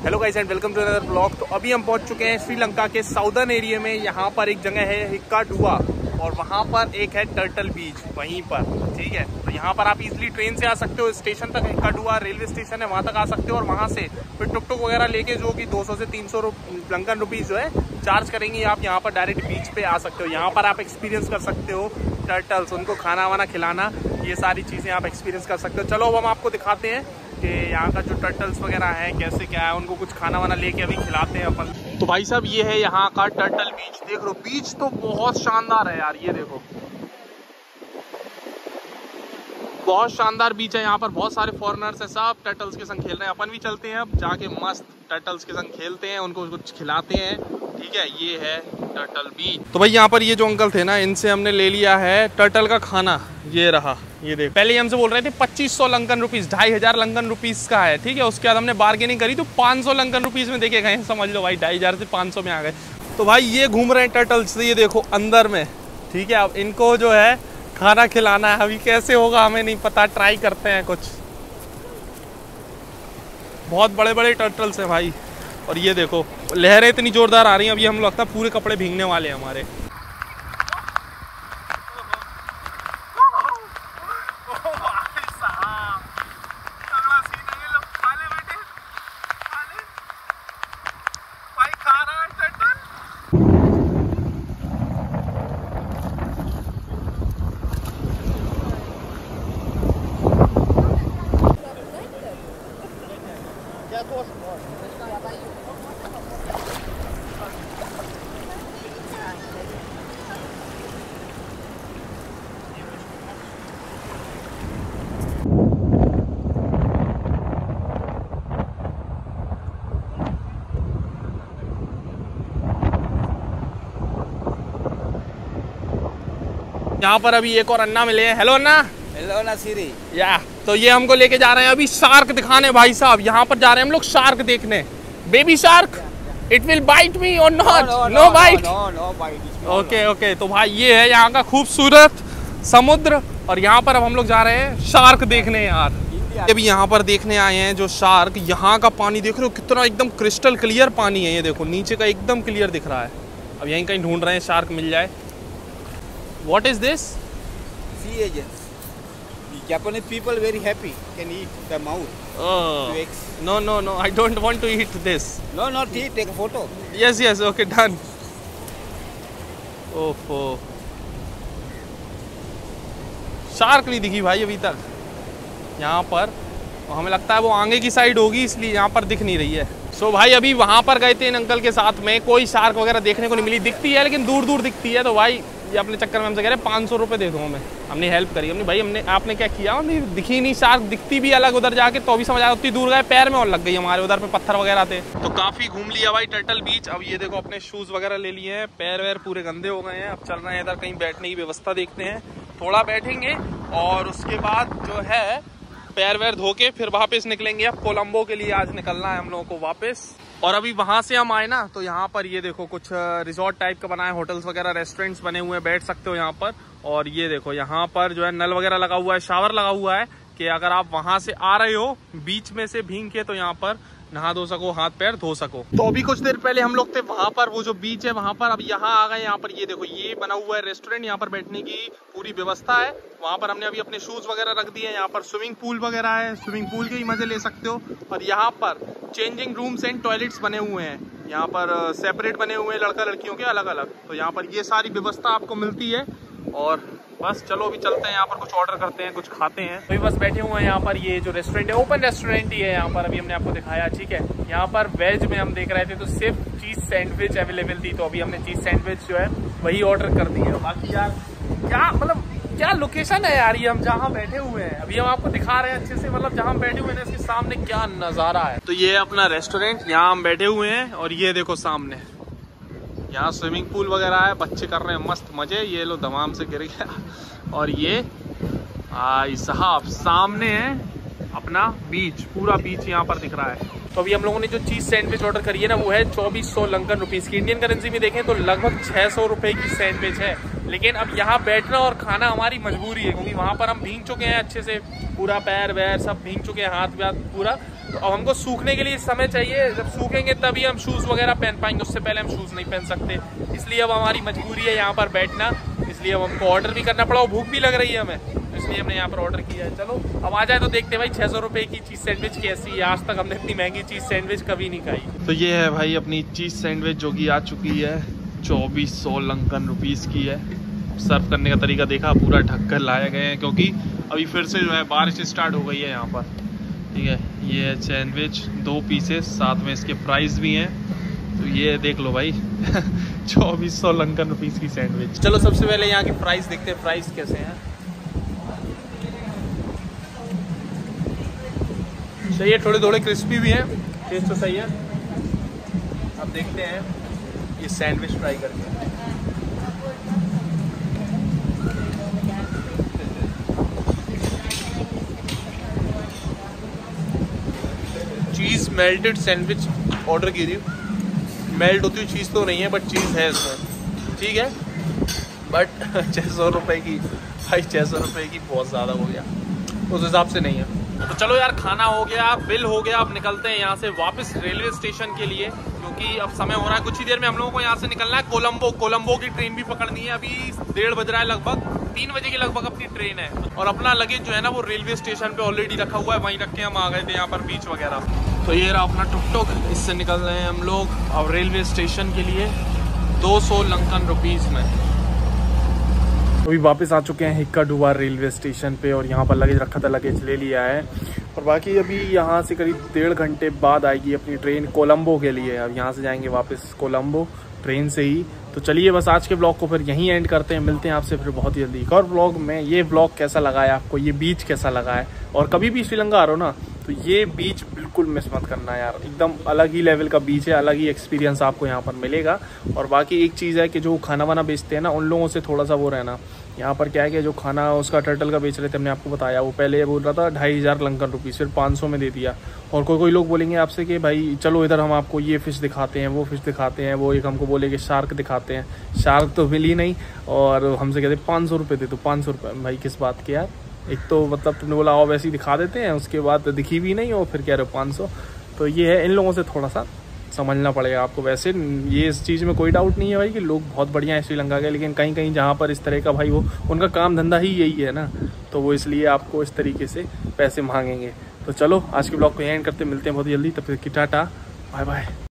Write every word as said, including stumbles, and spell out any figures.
Hello guys and welcome to another blog. तो अभी हम पहुंच चुके हैं श्रीलंका के साउदर्न एरिया में। यहाँ पर एक जगह है हिक्काडुआ और वहाँ पर एक है टर्टल बीच वहीं पर, ठीक है। तो यहाँ पर आप इजीली ट्रेन से आ सकते हो स्टेशन तक। हिक्काडुआ रेलवे स्टेशन है, वहाँ तक आ सकते हो और वहाँ से फिर टुक टुक वगैरह लेके जो कि दो सौ से तीन सौ लंकन रुपीज जो है चार्ज करेंगे, आप यहाँ पर डायरेक्ट बीच पे आ सकते हो। यहाँ पर आप एक्सपीरियंस कर सकते हो टर्टल्स, उनको खाना वाना खिलाना, ये सारी चीज़ें आप एक्सपीरियंस कर सकते हो। चलो अब हम आपको दिखाते हैं कि यहाँ का जो टर्टल्स वगैरह है कैसे क्या है, उनको कुछ खाना वाना लेके अभी खिलाते हैं अपन। तो भाई साहब ये है यहाँ का टर्टल बीच, देख लो बीच तो बहुत शानदार है यार, ये देखो बहुत शानदार बीच है। यहाँ पर बहुत सारे फॉरेनर्स है, सब टर्टल्स के संग खेल रहे हैं। अपन भी चलते हैं अब जाके मस्त टर्टल्स के संग खेलते हैं, उनको कुछ खिलाते हैं, ठीक है। ये है टर्टल बीच। तो भाई यहाँ पर ये जो अंकल थे ना, इनसे हमने ले लिया है टर्टल का खाना, ये रहा, ये देख। पहले हमसे बोल रहे थे पच्चीस सौ लंकन रुपीस, ढाई हजार लंकन रुपीस का है, ठीक है। उसके बाद हमने बार्गेनिंग करी तो पाँच सौ लंकन रुपीस में देखे गए, समझ लो भाई ढाई हजार से पाँच सौ में आ गए। तो भाई ये घूम रहे हैं टर्टल्स, ये देखो अंदर में, ठीक है। अब इनको जो है खाना खिलाना है, अभी कैसे होगा हमें नहीं पता, ट्राई करते हैं कुछ। बहुत बड़े बड़े टर्टल्स हैं भाई, और ये देखो लहरें इतनी जोरदार आ रही हैं, अभी हम लगता है पूरे कपड़े भीगने वाले हैं हमारे। यहाँ पर अभी एक और अन्ना मिले हैं। हेलो अन्ना। हेलो अन्ना सीरी। या तो ये हमको लेके जा रहे हैं अभी शार्क दिखाने भाई साहब। यहाँ पर जा रहे हैं हम लोग शार्क देखने। Baby shark, it will bite me और not? No bite. Okay okay. तो भाई ये है यहाँ का खूबसूरत समुद्र और यहाँ पर अब हम लोग जा रहे हैं शार्क देखने यार। अभी यहाँ पर देखने आए हैं जो शार्क, यहाँ का पानी देख रहे हो कितना एकदम क्रिस्टल क्लियर पानी है, ये देखो नीचे का एकदम क्लियर दिख रहा है। अब यहीं कहीं ढूंढ रहे हैं शार्क मिल जाए। What is this? Sea agents. The Japanese people very happy can eat the mouth. Oh. Eggs. No, no, no. I don't want to eat this. No, not eat. Take a photo. Yes, yes. Okay, done. Oh, oh. Shark नहीं दिखी भाई अभी तक यहाँ पर। हमें लगता है वो आगे की साइड होगी, इसलिए यहाँ पर दिख नहीं रही है। सो so, भाई अभी वहाँ पर गए थे इन अंकल के साथ में, कोई शार्क वगैरह देखने को नहीं मिली। दिखती है लेकिन दूर दूर दिखती है। तो भाई ये अपने चक्कर में हमसे कह रहे हैं पाँच सौ रुपये दे दो हमें। हमने हेल्प करी, हमने भाई हमने आपने क्या किया, हमने दिखी नहीं शार्क, दिखती भी अलग उधर जाके, तो भी समझ आया उतनी दूर गए, पैर में और लग गई हमारे, उधर पे पत्थर वगैरह थे। तो काफ़ी घूम लिया भाई टर्टल बीच। अब ये देखो अपने शूज़ वगैरह ले लिए हैं, पैर वैर पूरे गंदे हो गए हैं। अब चल रहे हैं इधर कहीं बैठने की व्यवस्था देखते हैं, थोड़ा बैठेंगे और उसके बाद जो है पैर वैर धो के फिर वापस निकलेंगे। अब कोलंबो के लिए आज निकलना है हम लोगों को वापस। और अभी वहां से हम आए ना, तो यहाँ पर ये देखो कुछ रिजॉर्ट टाइप का बना है, होटल्स वगैरह रेस्टोरेंट्स बने हुए हैं, बैठ सकते हो यहाँ पर। और ये देखो यहाँ पर जो है नल वगैरह लगा हुआ है, शावर लगा हुआ है कि अगर आप वहां से आ रहे हो बीच में से भीग के, तो यहाँ पर नहा धो सको, हाथ पैर धो सको। तो अभी कुछ देर पहले हम लोग थे वहां पर, वो जो बीच है वहां पर। अब यहाँ आ गए, यहाँ पर ये देखो ये बना हुआ है रेस्टोरेंट, यहाँ पर बैठने की पूरी व्यवस्था है। वहां पर हमने अभी अपने शूज वगैरह रख दिए। यहाँ पर स्विमिंग पूल वगैरह है, स्विमिंग पूल के ही मजे ले सकते हो। और यहाँ पर चेंजिंग रूम्स एंड टॉयलेट्स बने हुए हैं, यहाँ पर सेपरेट बने हुए हैं लड़का लड़कियों के अलग अलग। तो यहाँ पर ये सारी व्यवस्था आपको मिलती है। और बस चलो अभी चलते हैं, यहाँ पर कुछ ऑर्डर करते हैं, कुछ खाते हैं। अभी बस बैठे हुए हैं यहाँ पर। ये जो रेस्टोरेंट है ओपन रेस्टोरेंट ही है यहाँ पर, अभी हमने आपको दिखाया, ठीक है। यहाँ पर वेज में हम देख रहे थे तो सिर्फ चीज सैंडविच अवेलेबल थी, तो अभी हमने चीज सैंडविच जो है वही ऑर्डर कर दी है। बाकी यार क्या मतलब क्या लोकेशन है यार, ये हम जहाँ बैठे हुए हैं अभी हम आपको दिखा रहे हैं अच्छे से, मतलब जहाँ हम बैठे हुए हैं इसके सामने क्या नजारा है। तो ये है अपना रेस्टोरेंट, यहाँ हम बैठे हुए हैं और ये देखो सामने यहाँ स्विमिंग पूल वगैरह है, बच्चे कर रहे हैं मस्त मजे। ये लो दमाम से गिर गया। और ये आई साहब सामने है अपना बीच, पूरा बीच यहाँ पर दिख रहा है। तो अभी हम लोगों ने जो चीज़ सैंडविच ऑर्डर करी है ना वो है चौबीस सौ लंकन रुपीज़ की। इंडियन करेंसी में देखें तो लगभग छः सौ रुपये की सैंडविच है। लेकिन अब यहाँ बैठना और खाना हमारी मजबूरी है, क्योंकि वहाँ पर हम भीग चुके हैं अच्छे से, पूरा पैर वैर सब भीग चुके हैं, हाथ व्याथ पूरा। तो अब हमको सूखने के लिए समय चाहिए, जब सूखेंगे तभी हम शूज़ वगैरह पहन पाएंगे, उससे पहले हम शूज़ नहीं पहन सकते। इसलिए अब हमारी मजबूरी है यहाँ पर बैठना, इसलिए अब हमको ऑर्डर भी करना पड़ा और भूख भी लग रही है हमें, इसलिए हमने यहाँ पर ऑर्डर किया है। चलो अब आ जाए तो देखते हैं भाई छः सौ रुपये की चीज़ सैंडविच कैसी है। आज तक हमने इतनी महंगी चीज़ सैंडविच कभी नहीं खाई। तो ये है भाई अपनी चीज़ सैंडविच जो कि आ चुकी है, चौबीस सौ लंकन रुपीज़ की है। सर्व करने का तरीका देखा, पूरा ढक कर लाए गए हैं क्योंकि अभी फिर से जो है बारिश स्टार्ट हो गई है यहाँ पर। ठीक है, ये है सैंडविच, दो पीसेस, साथ में इसके प्राइस भी हैं। तो ये देख लो भाई चौबीस सौ लंकन रुपीज़ की सैंडविच। चलो सबसे पहले यहाँ की प्राइस देखते हैं, प्राइस कैसे हैं। सही है, थोड़े थोड़े क्रिस्पी भी हैं, टेस्ट तो सही है। अब देखते हैं ये सैंडविच ट्राई करके। चीज़ मेल्टेड सैंडविच ऑर्डर की थी, मेल्ट होती हुई चीज़ तो नहीं है बट चीज़ है इसमें, ठीक है। बट छः सौ रुपये की भाई, छः सौ रुपये की बहुत ज़्यादा हो गया, उस हिसाब से नहीं है। तो चलो यार, खाना हो गया, बिल हो गया, अब निकलते हैं यहाँ से वापस रेलवे स्टेशन के लिए, क्योंकि अब समय हो रहा है, कुछ ही देर में हम लोगों को यहाँ से निकलना है कोलंबो। कोलंबो की ट्रेन भी पकड़नी है, अभी डेढ़ बज रहा है, लगभग तीन बजे के लगभग अपनी ट्रेन है। और अपना लगेज जो है ना वो रेलवे स्टेशन पे ऑलरेडी रखा हुआ है, वहीं रख के हम आ गए थे यहाँ पर बीच वगैरह। तो ये रहा अपना टुक टुक, इससे निकल रहे हैं हम लोग अब रेलवे स्टेशन के लिए दो सौ लंकन रुपीज़ में। अभी वापस आ चुके हैं हिक्का डुवा रेलवे स्टेशन पे और यहाँ पर लगेज रखा था, लगेज ले लिया है। और बाकी अभी यहाँ से करीब डेढ़ घंटे बाद आएगी अपनी ट्रेन कोलंबो के लिए। अब यहाँ से जाएंगे वापस कोलंबो ट्रेन से ही। तो चलिए बस आज के ब्लॉग को फिर यहीं एंड करते हैं, मिलते हैं आपसे फिर बहुत ही जल्दी एक और ब्लॉग में। ये ब्लॉग कैसा लगा है आपको, ये बीच कैसा लगा है, और कभी भी श्रीलंका आ रहे हो ना तो ये बीच बिल्कुल मिस मत करना यार, एकदम अलग ही लेवल का बीच है, अलग ही एक्सपीरियंस आपको यहाँ पर मिलेगा। और बाकी एक चीज़ है कि जो खाना वाना बेचते हैं ना उन लोगों से थोड़ा सा वो रहना। यहाँ पर क्या है कि जो खाना उसका टर्टल का बेच रहे थे, हमने आपको बताया, वो पहले बोल रहा था ढाई हज़ार लंकन रुपीज़, फिर पाँच सौ में दे दिया। और कोई कोई लोग बोलेंगे आपसे कि भाई चलो इधर हम आपको ये फ़िश दिखाते हैं, वो फ़िश दिखाते हैं, वो एक हमको बोले कि शार्क दिखाते हैं, शार्क तो मिली नहीं, और हमसे कहते पाँच सौ रुपये दे दो। पाँच सौ रुपये भाई किस बात के यार, एक तो मतलब तुमने बोला आओ वैसे ही दिखा देते हैं, उसके बाद दिखी भी नहीं और फिर कह रहे हो पाँच सौ। तो ये है, इन लोगों से थोड़ा सा समझना पड़ेगा आपको। वैसे ये इस चीज़ में कोई डाउट नहीं है भाई कि लोग बहुत बढ़िया हैं श्रीलंका के, लेकिन कहीं कहीं जहाँ पर इस तरह का भाई वो उनका काम धंधा ही यही है ना, तो वो इसलिए आपको इस तरीके से पैसे मांगेंगे। तो चलो आज के ब्लॉग को एंड करते, मिलते हैं बहुत जल्दी, तब तक की टाटा बाय बाय।